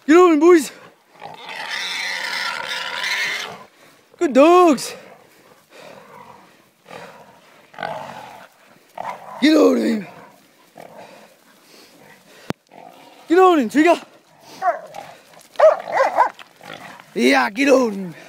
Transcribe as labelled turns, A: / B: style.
A: Get on him, boys. Good dogs. Get on him. Get on him, Trigger. Yeah, get on him.